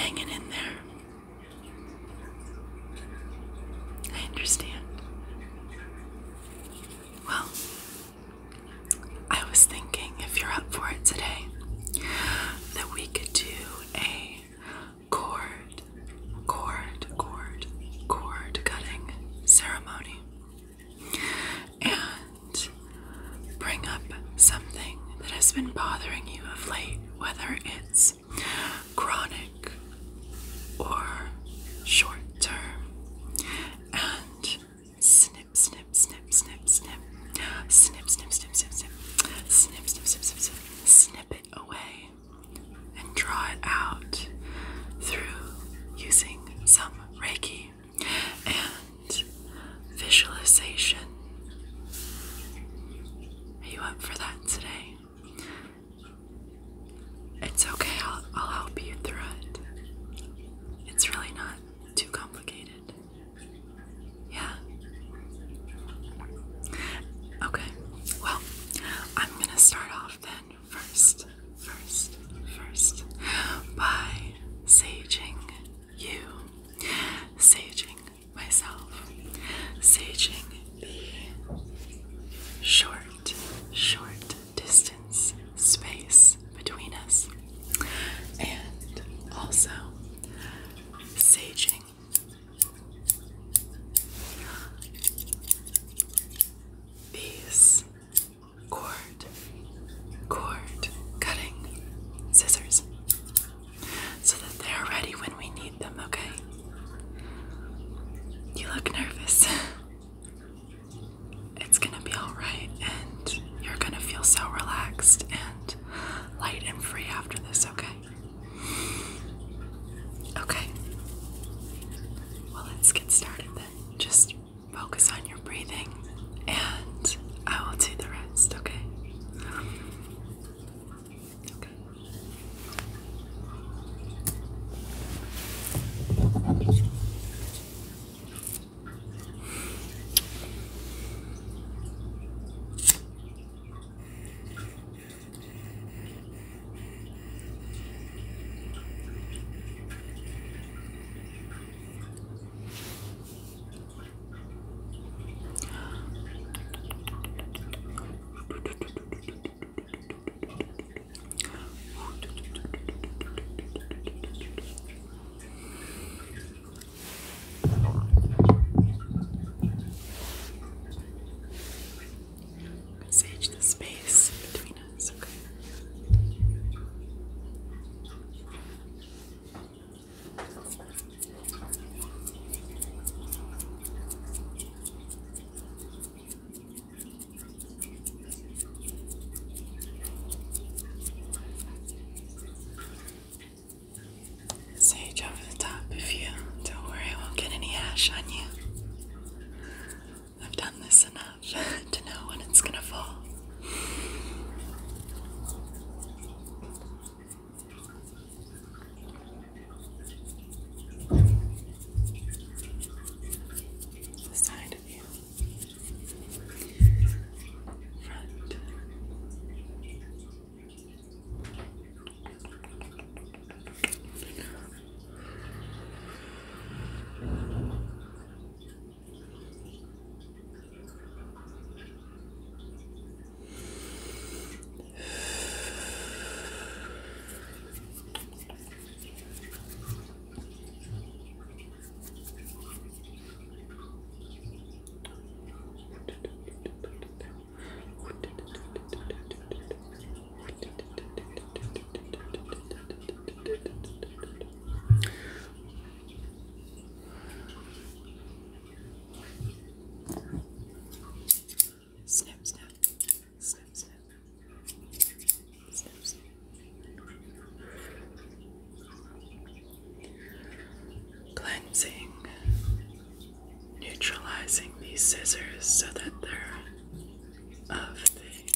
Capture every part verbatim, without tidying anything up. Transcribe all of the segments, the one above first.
hanging in there. I understand. Well, I was thinking if you're up for it today, that we could do a cord, cord, cord, cord cutting ceremony and bring up something that has been bothering you of late, whether it's chronic or short term, and snip, snip, snip, snip, snip, snip, snip, snip, snip, snip, snip, snip, snip, snip, snip, snip it away and draw it out through using some Reiki and visualization. Are you up for that today? It's okay, I'll, I'll help you through it. It's really not too complicated. Yeah? Okay, well, I'm gonna start off then first, first, first, by saging you, saging myself, saging the short, short distance space between us, and also saging these cord, cord cutting scissors so that they're ready when we need them, okay? You look nervous. It's gonna be alright, and you're gonna feel so relaxed and light and free after this, okay? Okay. Well, let's get started then. Just focus on your breathing, and I will do the rest, okay? Okay. Sage the space between us, okay? Sage over the top if you don't worry, I won't get any ash on you. I've done this enough to know when it's gonna fall. The side of you. Front. Snip, snip, snip, snip, snip, snip. Cleansing, neutralizing these scissors so that they're of the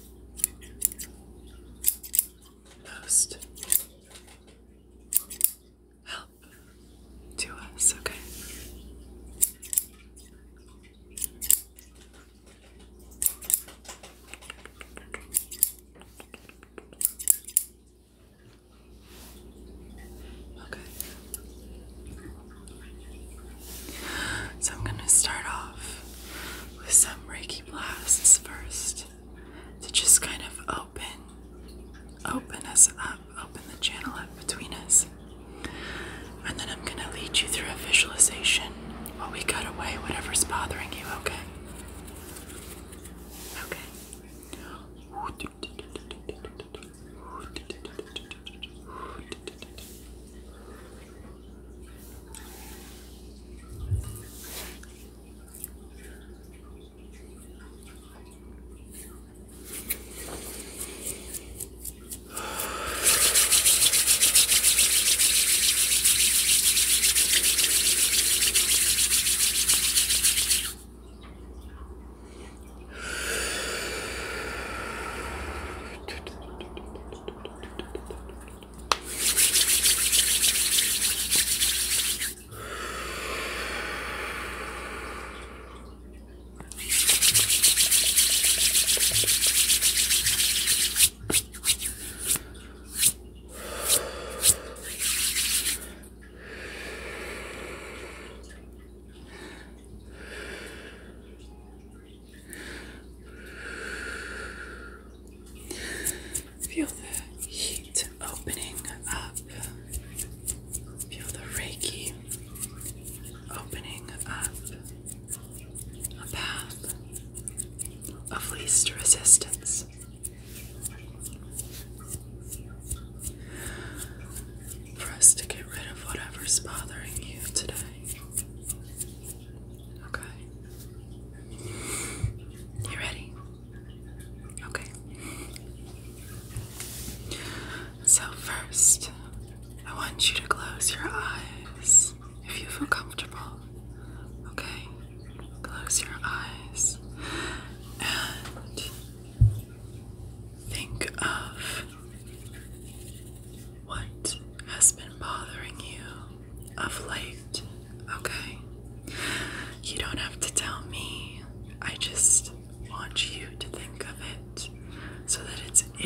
most help to us, okay? Okay. resistance. For us to get rid of whatever's bothering you today. Okay. You ready? Okay. So first, I want you to close your eyes if you feel comfortable. Okay? Close your eyes and think of what has been bothering you of late. Okay? You don't have to tell me. I just want you to think of it so that it's in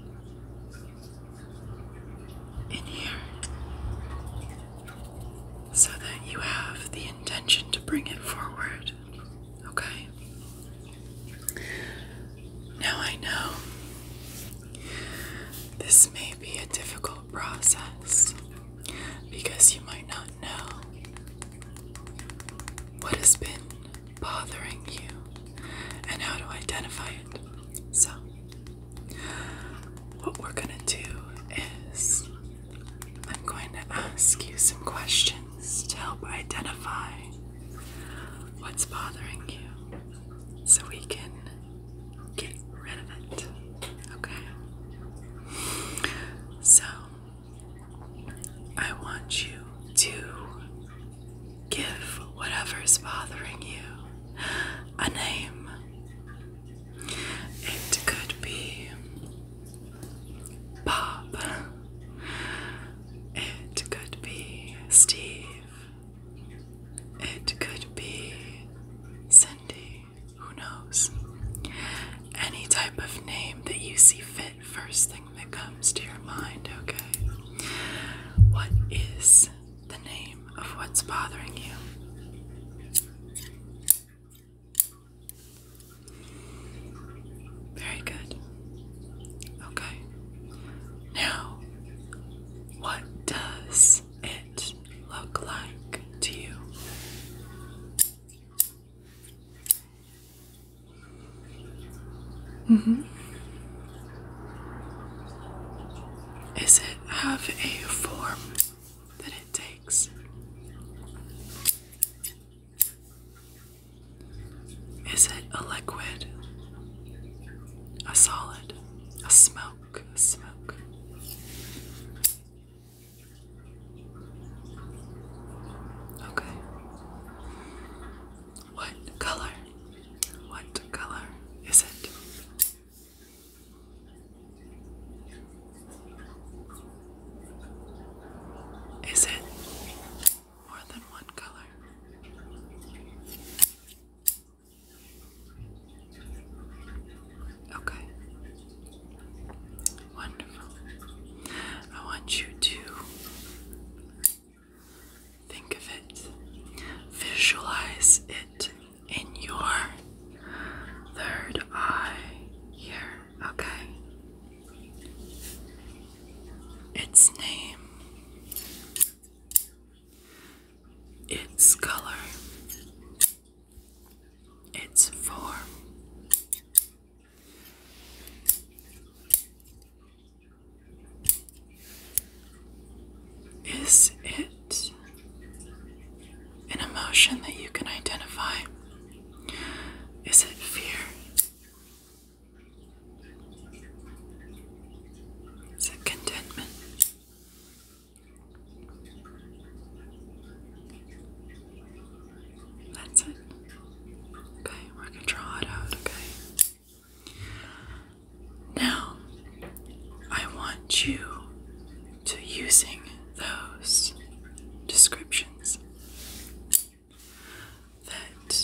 in here, so that you have the intention to bring it forward. Okay? Now I know this may be a difficult process because you might not know what has been bothering you and how to identify it. So, what we're gonna do is I'm going to ask you some questions to help identify what's bothering you so we can get rid of it. Okay? So, I want you to give whatever's bothering you a name. It could be Bob. It could be Steve. It could be Cindy. Who knows? Any type of name that you see fit, first thing that comes to your mind, okay? What is the name of what's bothering you? Very good. Okay. Now, what does it look like to you? Mm-hmm. Is it have a form that it takes? Is it a liquid? A solid? A smoke? A smoke? Okay. What color? What color is it? Is it more than one color? Okay. Wonderful. I want you to think of it, visualize it in your third eye here, okay? Its name, its color, its form. Is it an emotion that you can identify? Is it fear? Is it contentment? That's it. Okay, we're gonna draw it out, okay? Now, I want you to, using those descriptions that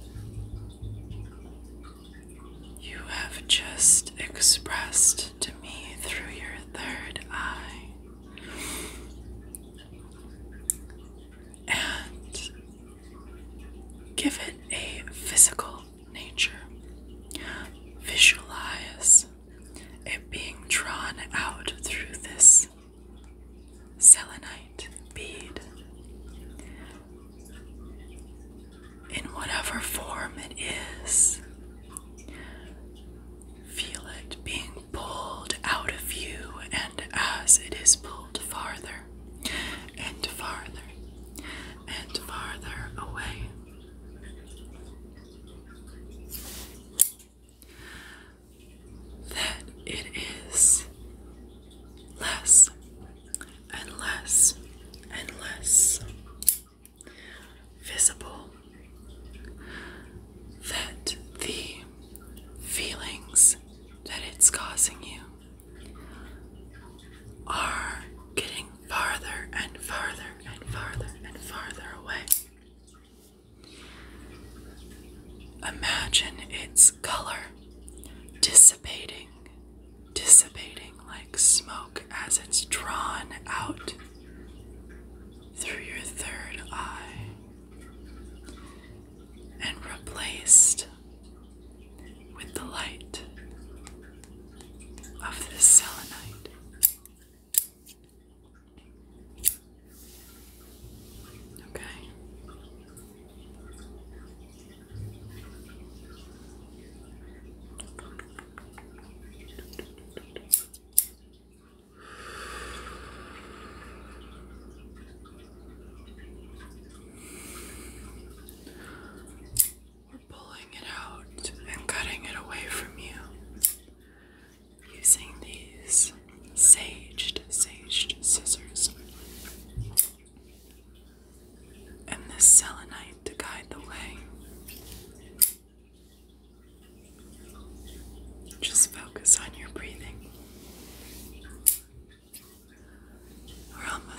you have just expressed to me through your third eye, and give it a physical nature. Visualize it being drawn out through this selenite bead in whatever form it is.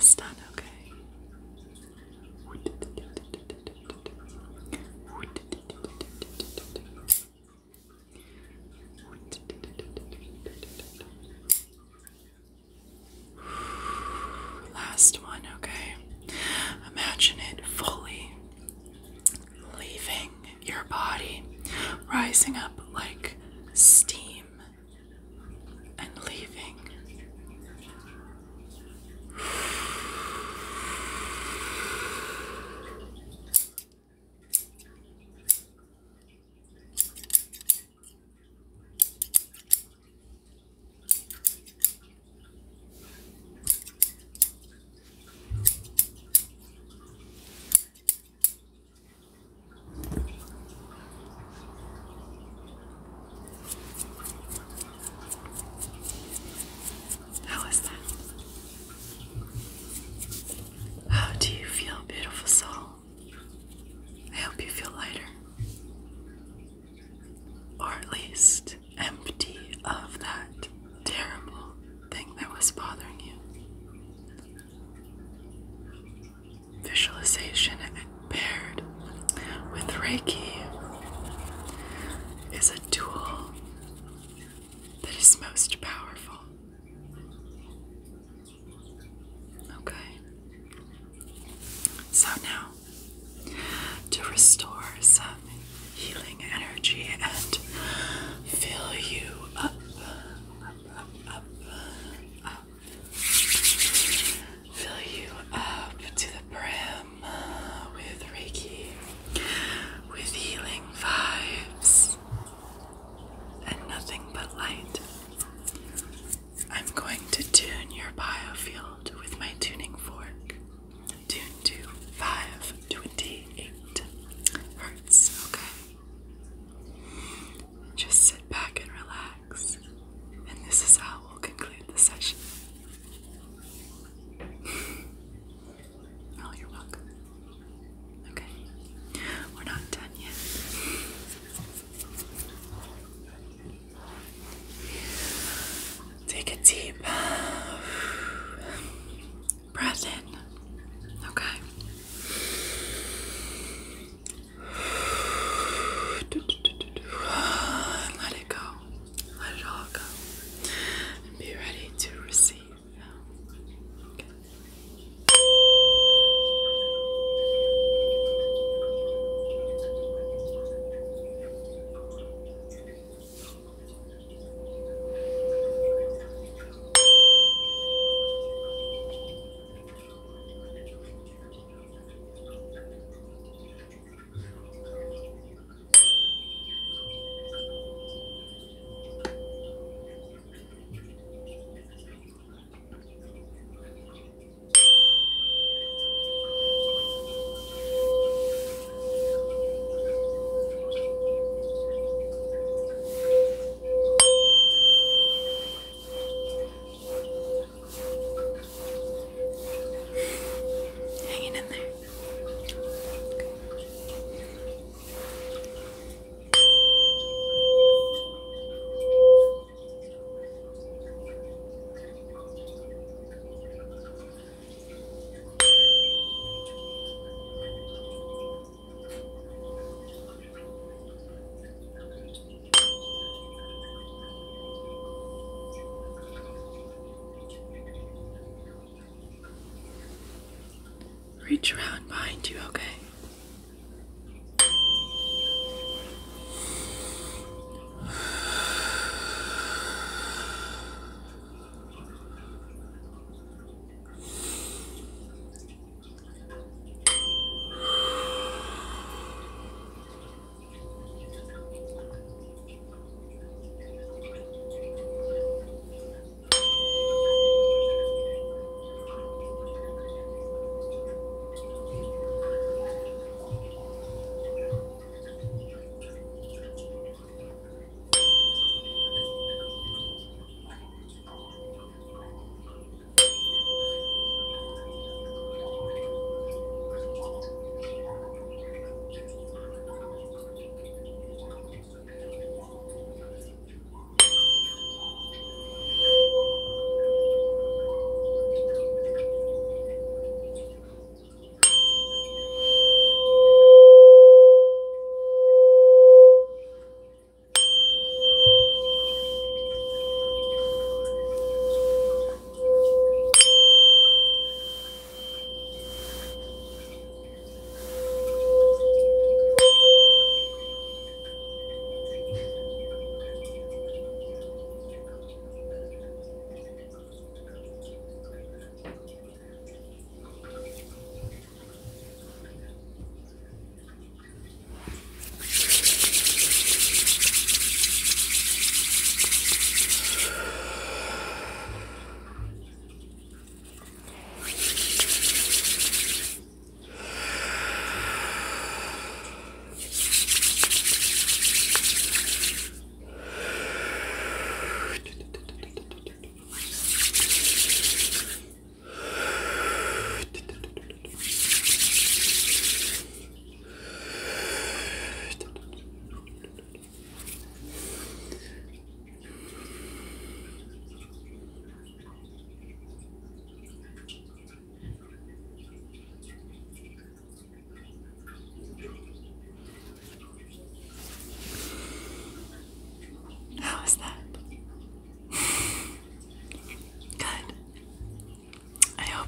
almost done, okay? Last one, okay? Imagine it fully leaving your body, rising up like steam and leaving. How is that? How do you feel, beautiful soul? I hope you feel lighter. Or at least empty of that terrible thing that was bothering you. Visualization paired with Reiki is a tool that is most powerful. Okay. So now, to restore some healing energy and fill you up, up, up, up, up. Fill you up to the brim with Reiki, with healing vibes, and nothing but light. I'm going to tune your biofield with my tuning fork. Tune to five twenty-eight hertz, okay? Just sit back and relax, and this is how we'll conclude the session. Oh, you're welcome. Okay, we're not done yet. Take a deep breath in, okay? And let it go. Let it all go. And be ready to receive. Okay. Hanging in there. Reach around behind you, okay?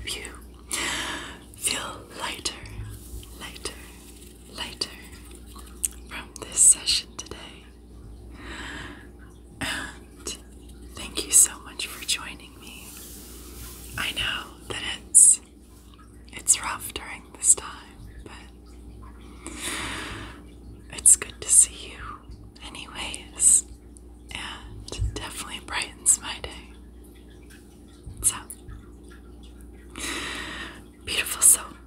help you feel lighter, lighter, lighter from this session today. And thank you so much for joining me. I know that it's it's rough during this time, but it's good to see you anyways, and definitely brightens my day. So, beautiful soul.